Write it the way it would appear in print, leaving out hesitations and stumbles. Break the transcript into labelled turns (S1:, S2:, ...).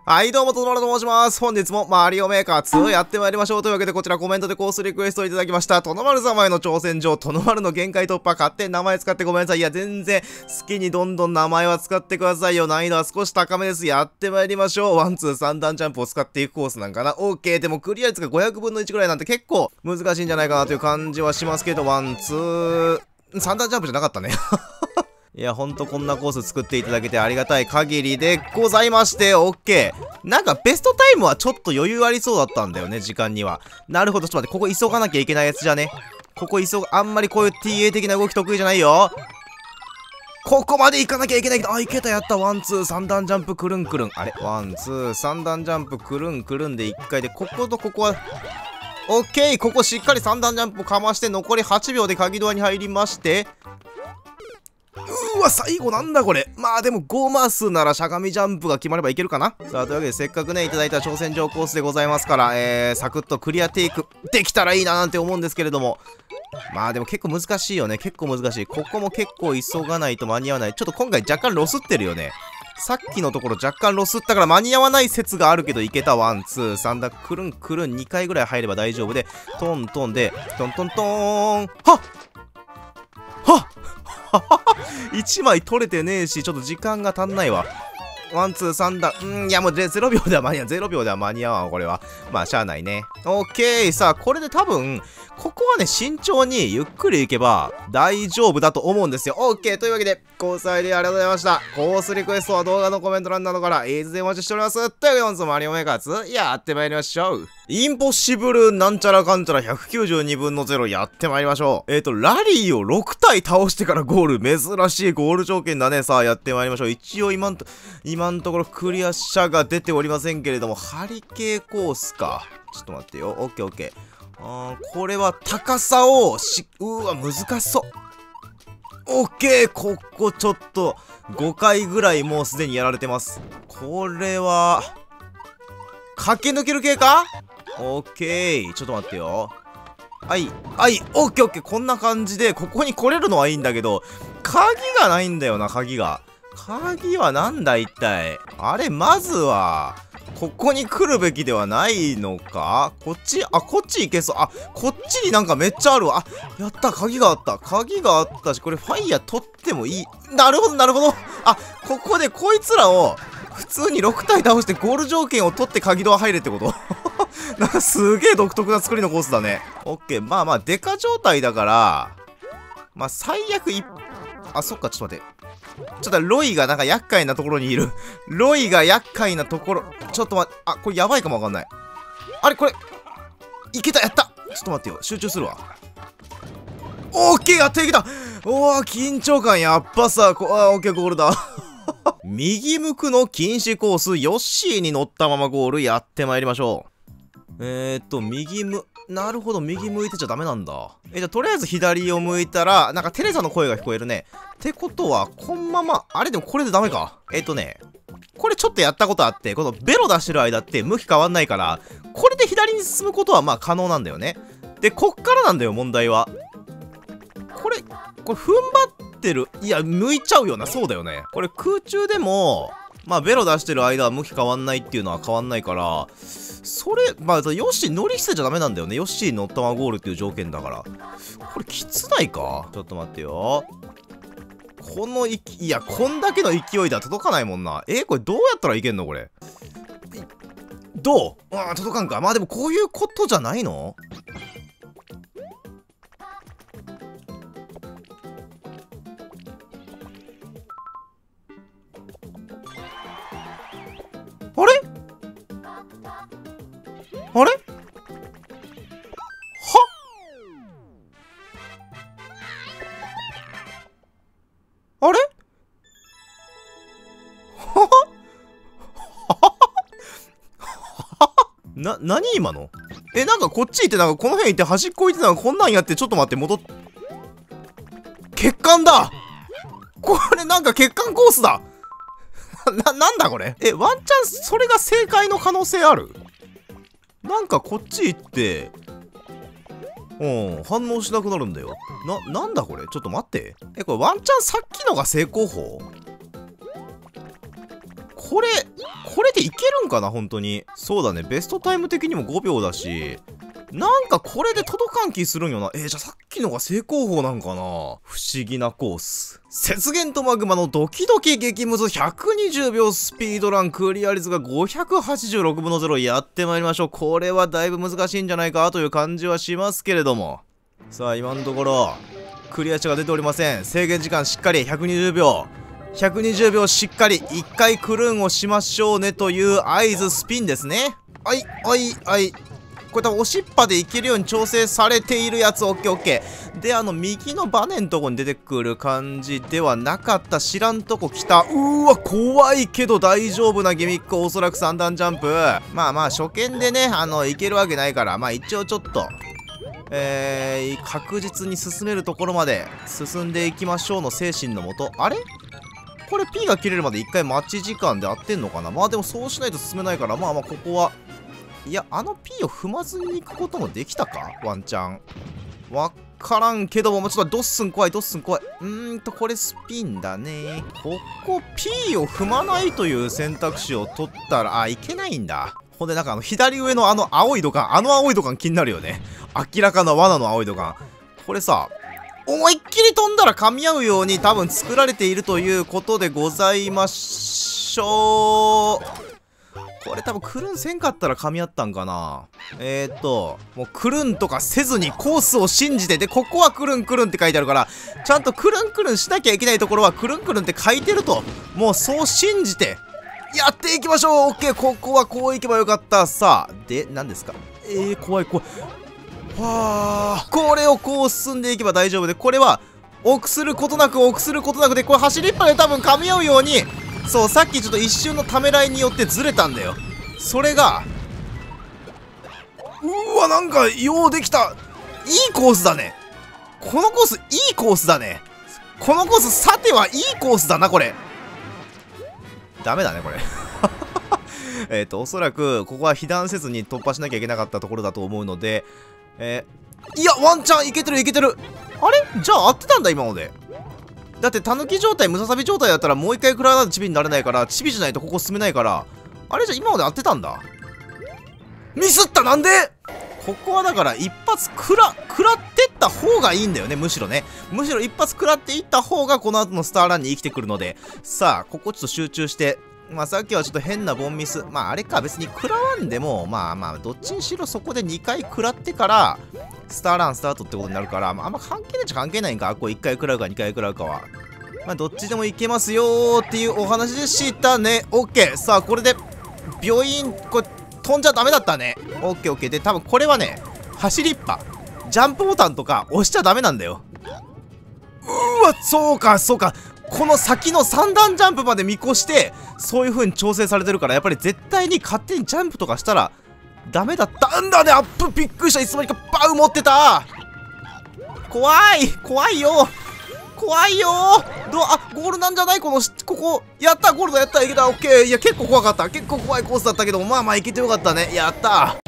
S1: はい、どうも、とのまると申します。本日もマリオメーカー2やってまいりましょう。というわけで、こちらコメントでコースリクエストをいただきました。とのまる様への挑戦状、とのまるの限界突破、勝手に名前使ってごめんなさい。いや、全然、好きにどんどん名前は使ってくださいよ。難易度は少し高めです。やってまいりましょう。ワン、ツー、3段ジャンプを使っていくコースなんかな。OK。でも、クリア率が500分の1くらいなんて結構難しいんじゃないかなという感じはしますけど、ワン、ツー、3段ジャンプじゃなかったね。いや、ほんとこんなコース作っていただけてありがたい限りでございまして、OK。なんかベストタイムはちょっと余裕ありそうだったんだよね、時間には。なるほど、ちょっと待って、ここ急がなきゃいけないやつじゃね。あんまりこういう TA 的な動き得意じゃないよ。ここまで行かなきゃいけないけど、あ、いけた、やった。ワン、ツー、3段ジャンプくるんくるん。あれワン、ツー、3段ジャンプくるんくるんで1回で、こことここは、OK。ここしっかり3段ジャンプをかまして、残り8秒で鍵ドアに入りまして、うわ、最後なんだこれ。まあでも5マスならしゃがみジャンプが決まればいけるかな。さあ、というわけでせっかくね、いただいた挑戦状コースでございますから、サクッとクリアテイクできたらいいななんて思うんですけれども。まあでも結構難しいよね。結構難しい。ここも結構急がないと間に合わない。ちょっと今回若干ロスってるよね。さっきのところ若干ロスったから間に合わない説があるけどいけた。ワン、ツー、3だ。くるんくるん2回ぐらい入れば大丈夫で、トントンで、トントントーン。はっはっ1枚取れてねえし、ちょっと時間が足んないわ。ワン、ツー、3だ。いやもう0秒では間に合う。0秒では間に合わん、これは。まあ、しゃあないね。オッケー。さあ、これで多分、ここはね、慎重にゆっくり行けば大丈夫だと思うんですよ。オッケー。というわけで、コース ID ありがとうございました。コースリクエストは動画のコメント欄などからいつでお待ちしております。というわけで、本日もマリオメーカー2やってまいりましょう。インポッシブルなんちゃらかんちゃら192分の0やってまいりましょう。ラリーを6体倒してからゴール。珍しいゴール条件だね。さあ、やってまいりましょう。一応今のところクリア者が出ておりませんけれども、ハリケーコースか。ちょっと待ってよ。オッケーオッケー。これは高さをうわ、難しそう。オッケー。ここちょっと5回ぐらいもうすでにやられてます。これは、駆け抜ける系か？オッケー。ちょっと待ってよ。はい。はい。オッケーオッケー。こんな感じで、ここに来れるのはいいんだけど、鍵がないんだよな、鍵が。鍵はなんだ一体。あれ、まずは、ここに来るべきではないのか？こっち行けそう。あ、こっちになんかめっちゃあるわ。あ、やった、鍵があった。鍵があったし、これファイヤー取ってもいい。なるほど、なるほど。あ、ここでこいつらを、普通に6体倒してゴール条件を取って鍵ドア入れってことなんかすげえ独特な作りのコースだね。オッケー。まあまあ、デカ状態だから、まあ最悪あ、そっか、ちょっと待って。ちょっとロイがなんか厄介なところにいる。ロイが厄介なところ。ちょっと待って。あ、これやばいかもわかんない。あれこれ。いけた、やった。ちょっと待ってよ。集中するわ。オッケー、やっていけた。おー、緊張感やっぱさ、オッケー、ゴールだ。右向くの禁止コース、ヨッシーに乗ったままゴールやってまいりましょう。なるほど、右向いてちゃダメなんだ。じゃあ、とりあえず左を向いたら、なんかテレサの声が聞こえるね。ってことは、こんまま、あれでもこれでダメか。これちょっとやったことあって、このベロ出してる間って向き変わんないから、これで左に進むことはまあ可能なんだよね。で、こっからなんだよ、問題は。これ踏ん張ってる。いや、向いちゃうよな。そうだよね。これ空中でも、まあ、ベロ出してる間は向き変わんないっていうのは変わんないから、まあ、ヨッシー乗り捨てちゃダメなんだよね。ヨッシー乗ったままゴールっていう条件だから。これきつないか？ちょっと待ってよ。いや、こんだけの勢いでは届かないもんな。これどうやったらいけんのこれ。どう？届かんか。まあでもこういうことじゃないの？あれあれはあれ何今の？なんかこっち行ってなんかこの辺行って端っこ行ってなんかこんなんやってちょっと待って欠陥だ！これなんか欠陥コースだ！なんだこれ？ワンチャンそれが正解の可能性ある？なんかこっち行って、反応しなくなるんだよ。なんだこれ？ちょっと待って。これワンチャンさっきのが成功法？ これでいけるんかな本当に。そうだね。ベストタイム的にも5秒だし、なんかこれで届かん気するんよな。じゃあさっきのが正攻法なんかな。不思議なコース。雪原とマグマのドキドキ激ムズ120秒スピードラン、クリア率が586分の0。やってまいりましょう。これはだいぶ難しいんじゃないかという感じはしますけれども。さあ、今のところ、クリア値が出ておりません。制限時間しっかり120秒。120秒しっかり1回クルーンをしましょうねという合図スピンですね。はい、はい、はい。これ多分押しっぱでいけるように調整されているやつ。オッケーオッケー。で、右のバネのとこに出てくる感じではなかった。知らんとこ来た。わ、怖いけど大丈夫なギミック。おそらく3段ジャンプ。まあまあ、初見でね、いけるわけないから、まあ一応ちょっと、確実に進めるところまで進んでいきましょうの精神のもと。あれこれ P が切れるまで1回待ち時間で合ってんのかな。まあでもそうしないと進めないから、まあまあここは、いや、P を踏まずに行くこともできたかワンチャン。わからんけども、ちょっとドッスン怖い、ドッスン怖い。これスピンだね。ここ P を踏まないという選択肢を取ったら、いけないんだ。ほんでなんか左上の青い土管、青い土管気になるよね。明らかな罠の青い土管。これさ、思いっきり飛んだら噛み合うように多分作られているということでございましょう。これ多分クルンせんかったら噛み合ったんかな。もうクルンとかせずにコースを信じて、で、ここはクルンクルンって書いてあるから、ちゃんとクルンクルンしなきゃいけないところはクルンクルンって書いてると、もうそう信じて、やっていきましょう。オッケー、ここはこういけばよかった。さあ、で、何ですか。怖い怖い。わあ、これをこう進んでいけば大丈夫で、これは臆することなくで、これ走りっぱで多分噛み合うように、そう、さっきちょっと一瞬のためらいによってずれたんだよ。それが、うわ、なんかようできた。いいコースだね。このコースいいコースだね。このコースさてはいいコースだな。これダメだねこれおそらくここは被弾せずに突破しなきゃいけなかったところだと思うので、いや、ワンチャンいけてるいけてる。あれじゃあ合ってたんだ今まで。だってタヌキ状態、ムササビ状態だったらもう一回食らわないとチビになれないから、チビじゃないとここ進めないから、あれじゃあ今まで合ってたんだ。ミスった。なんでここはだから一発食らってった方がいいんだよね。むしろね。むしろ一発食らっていった方がこの後のスターランに生きてくるので。さあ、ここちょっと集中して。まあさっきはちょっと変なボンミス。まああれか、別に食らわんでも、まあまあどっちにしろそこで2回食らってから、スターランスタートってことになるから、まああんま関係ないっちゃ関係ないんか。こう1回食らうか2回食らうかは。まあどっちでもいけますよーっていうお話でしたね。オッケー。さあこれで、病院、これ飛んじゃダメだったね。オッケーオッケー。で、多分これはね、走りっぱ。ジャンプボタンとか押しちゃダメなんだよ。うわ、そうか、そうか。この先の3段ジャンプまで見越して、そういう風に調整されてるから、やっぱり絶対に勝手にジャンプとかしたら、ダメだったんだね。アップびっくりした。いつの間にかバウ持ってた。怖い怖いよ怖いよゴールなんじゃないここ。やったゴールだやったいけたオッケー。いや、結構怖かった。結構怖いコースだったけど、まあまあいけてよかったね。やった